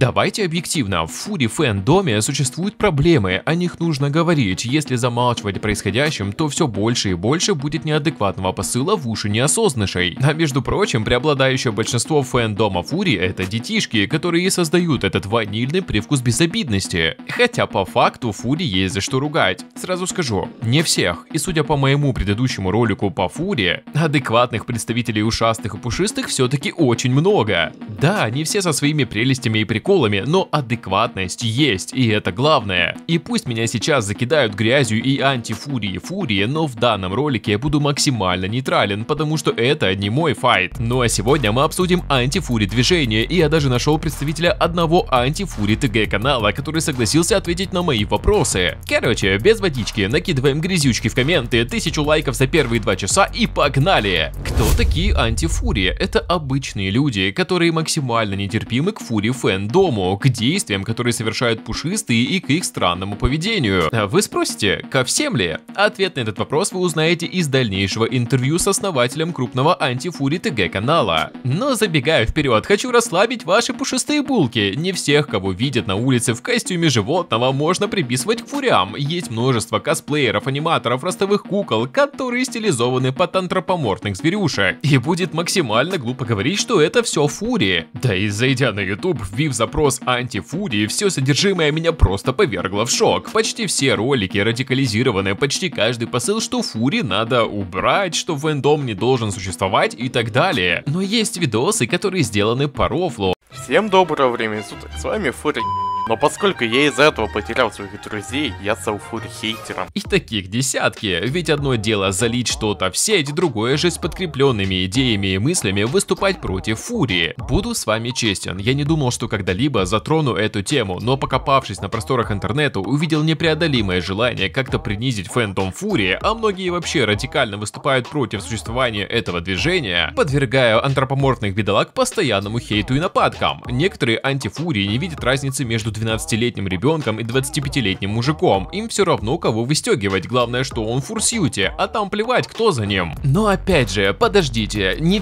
Давайте объективно, в фури фэндоме существуют проблемы, о них нужно говорить. Если замалчивать о происходящем, то все больше и больше будет неадекватного посыла в уши неосознанной. А между прочим, преобладающее большинство фэндома фури — это детишки, которые создают этот ванильный привкус безобидности. Хотя по факту фури есть за что ругать. Сразу скажу, не всех. И судя по моему предыдущему ролику по фури, адекватных представителей ушастых и пушистых все-таки очень много. Да, не все со своими прелестями и приколами, но адекватность есть, и это главное. И пусть меня сейчас закидают грязью и антифурии фурии, но в данном ролике я буду максимально нейтрален, потому что это не мой файт. Ну а сегодня мы обсудим антифури движение, и я даже нашел представителя одного антифури ТГ канала, который согласился ответить на мои вопросы. Короче, без водички, накидываем грязючки в комменты, 1000 лайков за первые 2 часа и погнали! Кто такие антифури? Это обычные люди, которые максимально нетерпимы к фури фэндому, к действиям, которые совершают пушистые и к их странному поведению. Вы спросите, ко всем ли? Ответ на этот вопрос вы узнаете из дальнейшего интервью с основателем крупного антифури ТГ канала. Но забегая вперед, хочу расслабить ваши пушистые булки. Не всех, кого видят на улице в костюме животного, можно приписывать к фурям. Есть множество косплееров, аниматоров, ростовых кукол, которые стилизованы под антропоморфных зверюшек. И будет максимально глупо говорить, что это все фури. Да и зайдя на YouTube, вбив запрос антифури, все содержимое меня просто повергло в шок. Почти все ролики радикализированы, почти каждый посыл, что фури надо убрать, что фэндом не должен существовать и так далее. Но есть видосы, которые сделаны по рофлу. Всем доброго времени суток, с вами Фури. Но поскольку я из-за этого потерял своих друзей, я стал фури хейтером. И таких десятки, ведь одно дело залить что-то в сеть, другое же с подкрепленными идеями и мыслями выступать против фури. Буду с вами честен, я не думал, что когда-либо затрону эту тему, но покопавшись на просторах интернета, увидел непреодолимое желание как-то принизить фэндом фури, а многие вообще радикально выступают против существования этого движения, подвергая антропоморфных бедолаг постоянному хейту и нападкам. Некоторые антифурии не видят разницы между 12-летним ребенком и 25-летним мужиком. Им все равно, кого выстегивать, главное, что он в фурсьюте, а там плевать, кто за ним. Но опять же, подождите, не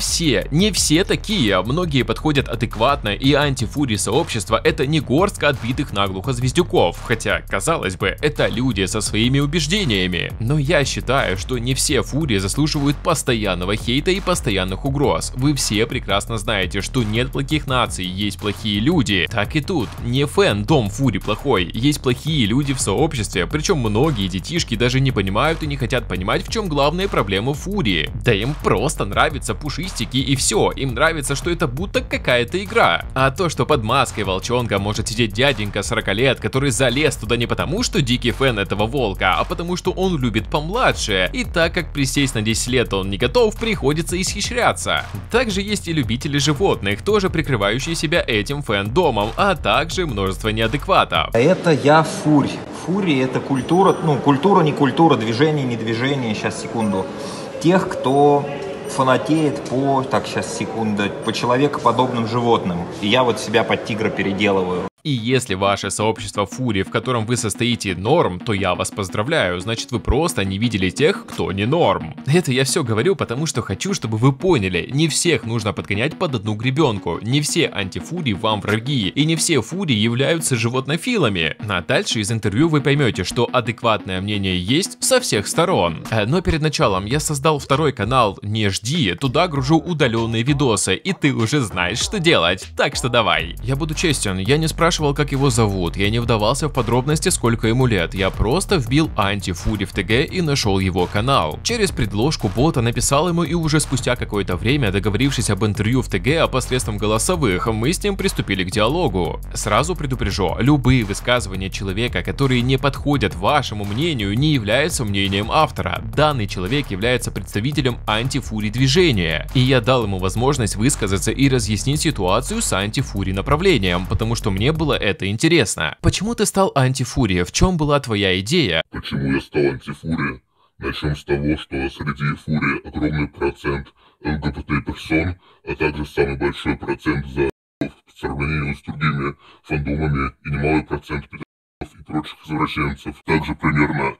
все такие. Многие подходят адекватно, и антифури сообщества — это не горстка отбитых наглухо звездюков, хотя, казалось бы, это люди со своими убеждениями. Но я считаю, что не все фури заслуживают постоянного хейта и постоянных угроз. Вы все прекрасно знаете, что нет плохих наций, есть плохие люди. Так и тут, не дом фури плохой, есть плохие люди в сообществе, причем многие детишки даже не понимают и не хотят понимать, в чем главная проблема фури. Да им просто нравятся пушистики и все, им нравится, что это будто какая-то игра. А то, что под маской волчонка может сидеть дяденька 40 лет, который залез туда не потому, что дикий фэн этого волка, а потому, что он любит помладше, и так как присесть на 10 лет он не готов, приходится исхищряться. Также есть и любители животных, тоже прикрывающие себя этим фэндомом, а также множество неадекватов. Это я фурь. Фури — это культура, культура, не культура, движение, не движение, сейчас, секунду. Тех, кто фанатеет по, так, сейчас, секунду, по человекоподобным животным. И я вот себя под тигра переделываю. И если ваше сообщество фури, в котором вы состоите, норм, то я вас поздравляю, значит вы просто не видели тех, кто не норм. Это я все говорю, потому что хочу, чтобы вы поняли, не всех нужно подгонять под одну гребенку, не все антифури вам враги, и не все фури являются животнофилами. А дальше из интервью вы поймете, что адекватное мнение есть со всех сторон. Но перед началом я создал второй канал, не жди, туда гружу удаленные видосы, и ты уже знаешь, что делать, так что давай. Я буду честен, я не спрашиваю, как его зовут, я не вдавался в подробности, сколько ему лет, я просто вбил антифури в ТГ и нашел его канал. Через предложку бота написал ему, и уже спустя какое-то время, договорившись об интервью в ТГ посредством голосовых, мы с ним приступили к диалогу. Сразу предупрежу, любые высказывания человека, которые не подходят вашему мнению, не являются мнением автора. Данный человек является представителем антифури движения, и я дал ему возможность высказаться и разъяснить ситуацию с антифури направлением, потому что мне было это интересно. Почему ты стал антифури? В чем была твоя идея? Почему я стал антифури? Начнем с того, что среди фури огромный процент ЛГБТ-персон, а также самый большой процент за в сравнении с другими фандомами и немалый процент педофилов и прочих извращенцев. Также примерно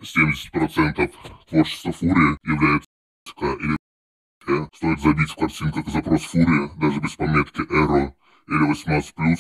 70% творчества фури является или стоит забить в картинках запрос фури, даже без пометки эро или 18+,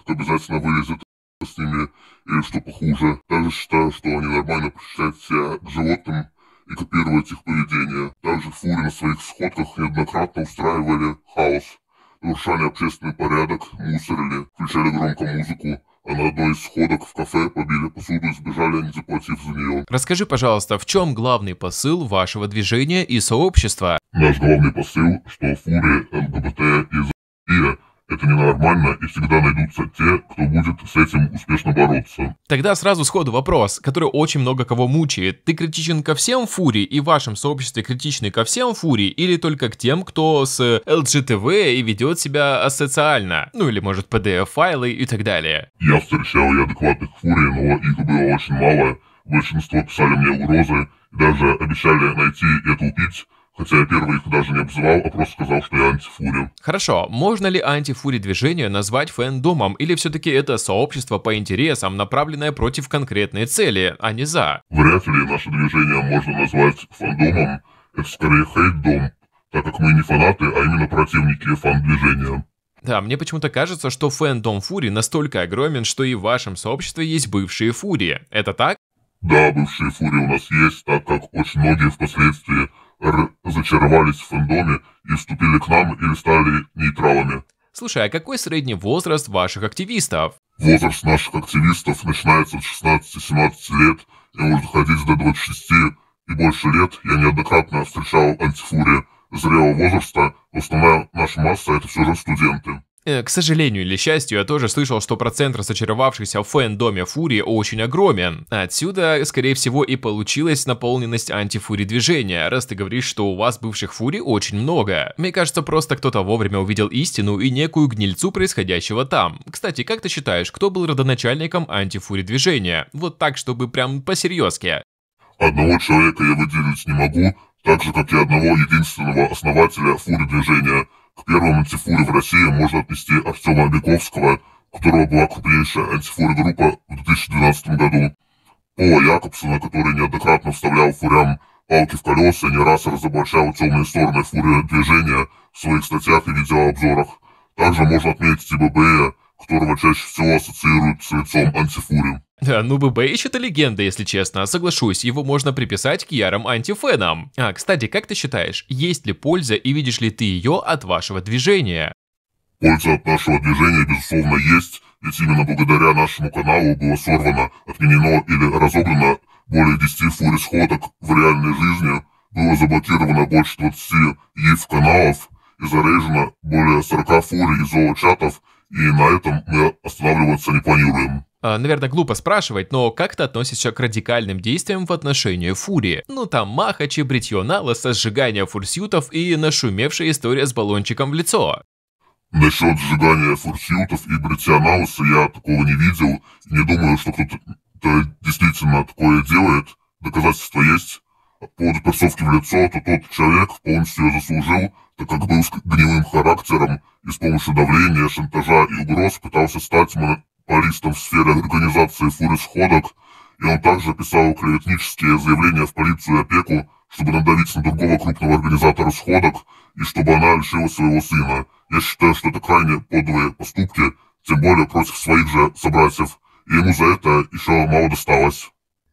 так обязательно вылезет с ними или что похуже. Также считаю, что ненормально причислять себя к животным и копировать их поведение. Также фури на своих сходках неоднократно устраивали хаос, нарушали общественный порядок, мусорили, включали громко музыку, а на одной из сходок в кафе побили посуду и сбежали, не заплатив за нее. Расскажи, пожалуйста, в чем главный посыл вашего движения и сообщества? Наш главный посыл, что фури, ЛГБТ и ЗИ это ненормально, и всегда найдутся те, кто будет с этим успешно бороться. Тогда сразу сходу вопрос, который очень много кого мучает. Ты критичен ко всем фури и в вашем сообществе критичны ко всем фури, или только к тем, кто с ЛГТВ и ведет себя асоциально? Ну или может PDF-файлы и так далее. Я встречал и адекватных фури, но их было очень мало. Большинство писали мне угрозы и даже обещали найти и отлупить. Хотя я первый их даже не обзывал, а просто сказал, что я антифури. Хорошо, можно ли антифури движение назвать фэндомом, или все-таки это сообщество по интересам, направленное против конкретной цели, а не за? Вряд ли наше движение можно назвать фандомом, это скорее хейт-дом, так как мы не фанаты, а именно противники фан-движения. Да, мне почему-то кажется, что фэндом фури настолько огромен, что и в вашем сообществе есть бывшие фури. Это так? Да, бывшие фури у нас есть, так как очень многие впоследствии разочаровались в фэндоме и вступили к нам или стали нейтралами. Слушай, а какой средний возраст ваших активистов? Возраст наших активистов начинается от 16-17 лет и может доходить до 26 и больше лет. Я неоднократно встречал антифури зрелого возраста, но основная наша масса это все же студенты. К сожалению или счастью, я тоже слышал, что процент разочаровавшихся в фэндоме фури очень огромен. Отсюда, скорее всего, и получилась наполненность антифури движения, раз ты говоришь, что у вас бывших фури очень много. Мне кажется, просто кто-то вовремя увидел истину и некую гнильцу происходящего там. Кстати, как ты считаешь, кто был родоначальником антифури движения? Вот так, чтобы прям по-серьезки. Одного человека я выделить не могу, так же, как и одного единственного основателя фури движения. К первым антифури в России можно отнести Артема Бековского, у которого была крупнейшая антифури-группа в 2012 году, Пола Якобсона, который неоднократно вставлял фурям палки в колеса и не раз разоблачал темные стороны фури-движения в своих статьях и видеообзорах. Также можно отметить и ББ, которого чаще всего ассоциируют с лицом антифури. Да, ну ББ это легенда, если честно, соглашусь, его можно приписать к ярым антифенам. А, кстати, как ты считаешь, есть ли польза и видишь ли ты ее от вашего движения? Польза от нашего движения, безусловно, есть, ведь именно благодаря нашему каналу было сорвано, отменено или разобрано более 10 фури-сходок в реальной жизни, было заблокировано больше 20 ИФ-каналов и зарейжено более 40 фури и зоочатов, и на этом мы останавливаться не планируем. Наверное, глупо спрашивать, но как ты относишься к радикальным действиям в отношении фури? Ну там махачи, бритье на лысо, сжигание фурсютов и нашумевшая история с баллончиком в лицо. Насчет сжигания фурсютов и бритья на лысо я такого не видел, и не думаю, что кто-то действительно такое делает. Доказательства есть. По поводу перцовки в лицо, то тот человек полностью ее заслужил, так как был с гнилым характером и с помощью давления, шантажа и угроз пытался стать монополистом в сфере организации фури-сходок, и он также писал клеветнические заявления в полицию и опеку, чтобы надавить на другого крупного организатора сходок, и чтобы она лишила своего сына. Я считаю, что это крайне подлые поступки, тем более против своих же собратьев, и ему за это еще мало досталось.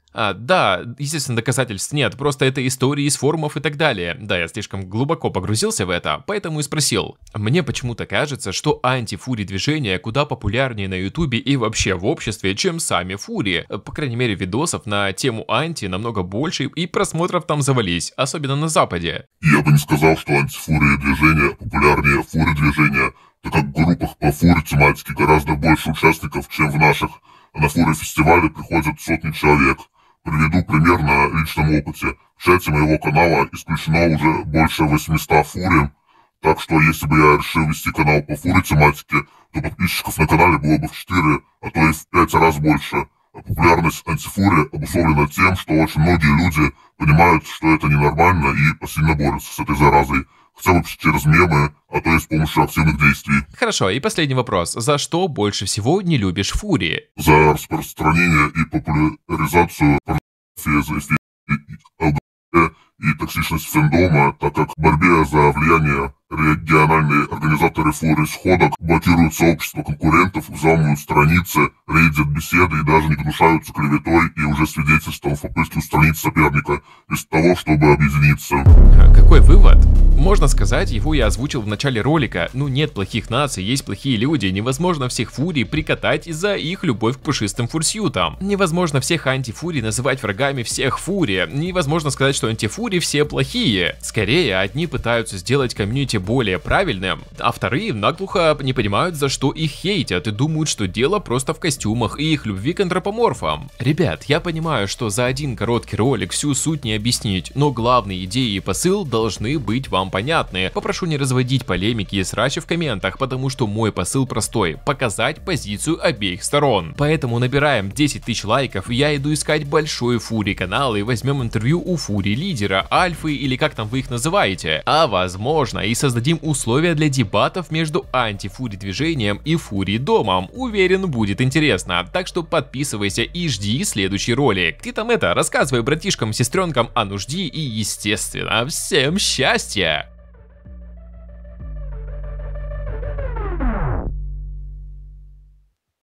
Да, естественно, доказательств нет, просто это истории из форумов и так далее. Да, я слишком глубоко погрузился в это, поэтому и спросил. Мне почему-то кажется, что антифури движения куда популярнее на ютубе и вообще в обществе, чем сами фури. По крайней мере, видосов на тему анти намного больше, и просмотров там завались, особенно на западе. Я бы не сказал, что антифури движение популярнее фури движения, так как в группах по фури тематике гораздо больше участников, чем в наших, а на фури фестивале приходят сотни человек. Приведу пример на личном опыте. В чате моего канала исключено уже больше 800 фури, так что если бы я решил вести канал по фури тематике, то подписчиков на канале было бы в 4, а то и в 5 раз больше. А популярность антифури обусловлена тем, что очень многие люди понимают, что это ненормально и посильно борются с этой заразой. Хотя бы через мемы, а то и с помощью активных действий. Хорошо, и последний вопрос. За что больше всего не любишь фури? За распространение и популяризацию порнографии, за эффект ЛГБТ и токсичность фэндома, так как в борьбе за влияние Региональные организаторы фуры сходок блокируют сообщество конкурентов, взламывают страницы, рейдят беседы и даже не гнушаются клеветой и уже свидетельством в попытке устранить соперника, вместо того, чтобы объединиться. Какой вывод? Можно сказать, его я озвучил в начале ролика. Ну нет плохих наций, есть плохие люди. Невозможно всех фурий прикатать из-за их любовь к пушистым фурсьютам. Невозможно всех антифурий называть врагами всех фурий. Невозможно сказать, что антифурии все плохие. Скорее, одни пытаются сделать комьюнити более правильным, а вторые наглухо не понимают, за что их хейтят, и думают, что дело просто в костюмах и их любви к антропоморфам. Ребят, я понимаю, что за один короткий ролик всю суть не объяснить, но главные идеи и посыл должны быть вам понятны. Попрошу не разводить полемики и срачи в комментах, потому что мой посыл простой – показать позицию обеих сторон. Поэтому набираем 10 тысяч лайков, и я иду искать большой фури канал и возьмем интервью у фури лидера, альфы или как там вы их называете. А возможно и создадим условия для дебатов между антифури движением и фури домом. Уверен, будет интересно. Так что подписывайся и жди следующий ролик. Ты там рассказывай братишкам, сестренкам о нужде и, естественно, всем счастья!